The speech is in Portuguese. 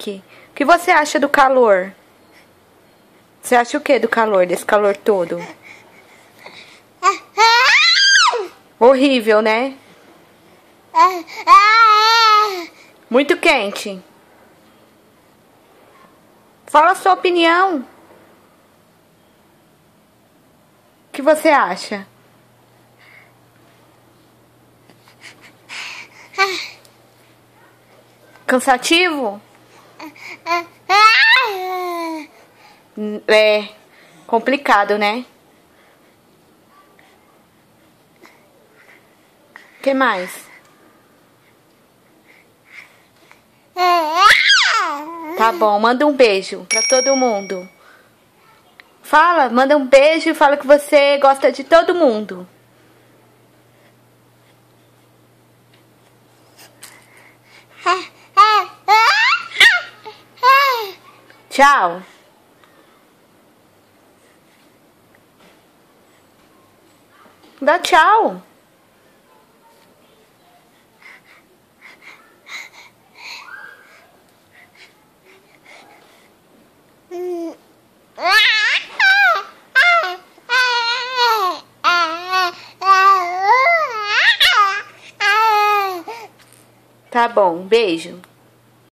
Henrique, o que você acha do calor? Você acha o que do calor, desse calor todo? Horrível, né? Muito quente. Fala a sua opinião. O que você acha? Cansativo? É complicado, né? O que mais? Tá bom, manda um beijo pra todo mundo. Fala, manda um beijo e fala que você gosta de todo mundo. Tchau. Dá tchau. Tá bom, beijo.